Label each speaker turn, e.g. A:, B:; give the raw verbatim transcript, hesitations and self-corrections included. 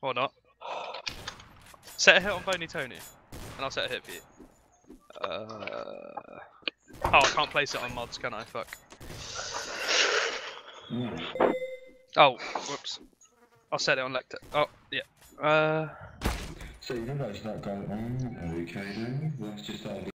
A: Or not. Set a hit on Bony Tony, and I'll set a hit for you. Uh... Oh, I can't place it on mods, can I? Fuck.
B: Mm.
A: Oh, whoops. I'll set it on Lecter. Oh, yeah. Uh...
B: So you know that's not going on. Okay then. Let's just start.